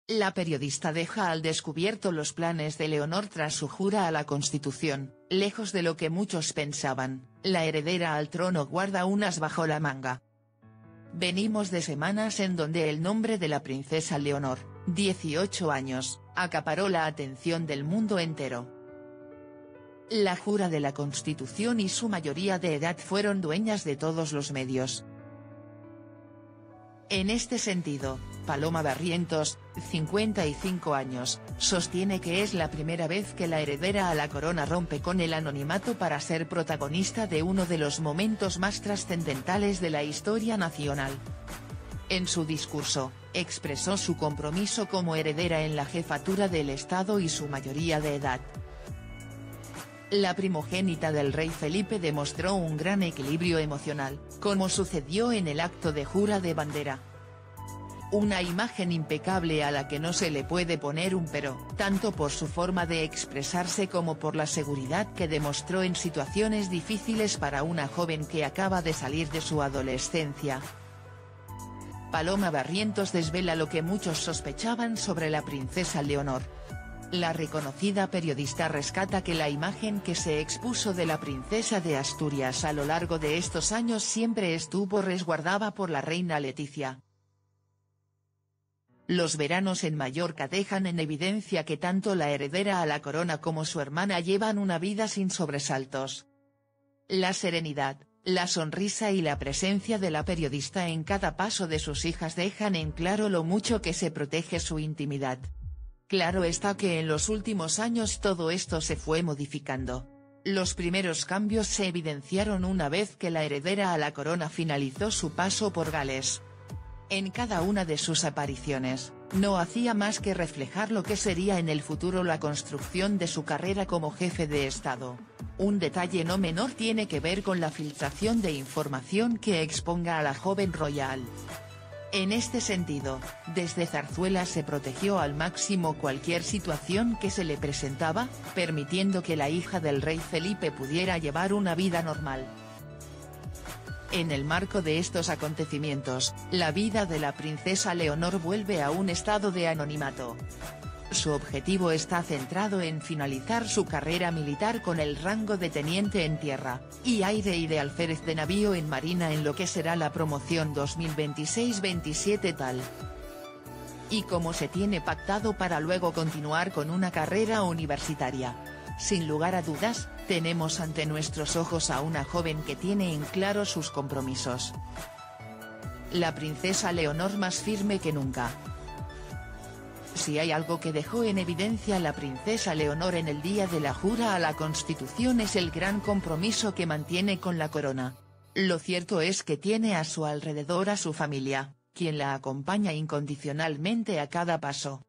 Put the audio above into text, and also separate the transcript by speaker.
Speaker 1: La periodista deja al descubierto los planes de Leonor tras su jura a la Constitución. Lejos de lo que muchos pensaban, la heredera al trono guarda unas bajo la manga. Venimos de semanas en donde el nombre de la princesa Leonor, 18 años, acaparó la atención del mundo entero. La jura de la Constitución y su mayoría de edad fueron dueñas de todos los medios. En este sentido, Paloma Barrientos, 55 años, sostiene que es la primera vez que la heredera a la corona rompe con el anonimato para ser protagonista de uno de los momentos más trascendentales de la historia nacional. En su discurso, expresó su compromiso como heredera en la jefatura del Estado y su mayoría de edad. La primogénita del rey Felipe demostró un gran equilibrio emocional, como sucedió en el acto de jura de bandera. Una imagen impecable a la que no se le puede poner un pero, tanto por su forma de expresarse como por la seguridad que demostró en situaciones difíciles para una joven que acaba de salir de su adolescencia. Paloma Barrientos desvela lo que muchos sospechaban sobre la princesa Leonor. La reconocida periodista rescata que la imagen que se expuso de la princesa de Asturias a lo largo de estos años siempre estuvo resguardada por la reina Leticia. Los veranos en Mallorca dejan en evidencia que tanto la heredera a la corona como su hermana llevan una vida sin sobresaltos. La serenidad, la sonrisa y la presencia de la periodista en cada paso de sus hijas dejan en claro lo mucho que se protege su intimidad. Claro está que en los últimos años todo esto se fue modificando. Los primeros cambios se evidenciaron una vez que la heredera a la corona finalizó su paso por Gales. En cada una de sus apariciones, no hacía más que reflejar lo que sería en el futuro la construcción de su carrera como jefe de Estado. Un detalle no menor tiene que ver con la filtración de información que exponga a la joven royal. En este sentido, desde Zarzuela se protegió al máximo cualquier situación que se le presentaba, permitiendo que la hija del rey Felipe pudiera llevar una vida normal. En el marco de estos acontecimientos, la vida de la princesa Leonor vuelve a un estado de anonimato. Su objetivo está centrado en finalizar su carrera militar con el rango de teniente en tierra, y aire y de alférez de navío en marina en lo que será la promoción 2026-27 tal. Y como se tiene pactado para luego continuar con una carrera universitaria. Sin lugar a dudas, tenemos ante nuestros ojos a una joven que tiene en claro sus compromisos. La princesa Leonor más firme que nunca. Si hay algo que dejó en evidencia la princesa Leonor en el día de la jura a la Constitución es el gran compromiso que mantiene con la corona. Lo cierto es que tiene a su alrededor a su familia, quien la acompaña incondicionalmente a cada paso.